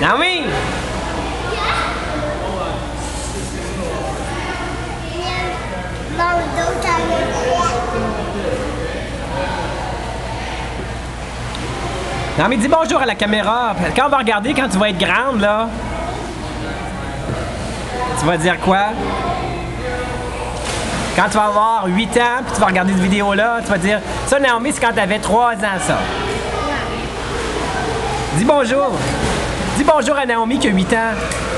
Naomi! Naomi, dis bonjour à la caméra. Quand on va regarder, quand tu vas être grande, là, tu vas dire quoi? Quand tu vas avoir 8 ans, puis tu vas regarder cette vidéo-là, tu vas dire, ça, Naomi, c'est quand tu avais 3 ans, ça. Dis bonjour. Dis bonjour à Naomi qui a 8 ans.